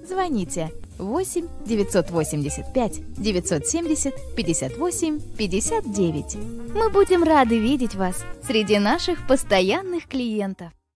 Звоните 8 985 970 58 59. Мы будем рады видеть вас среди наших постоянных клиентов.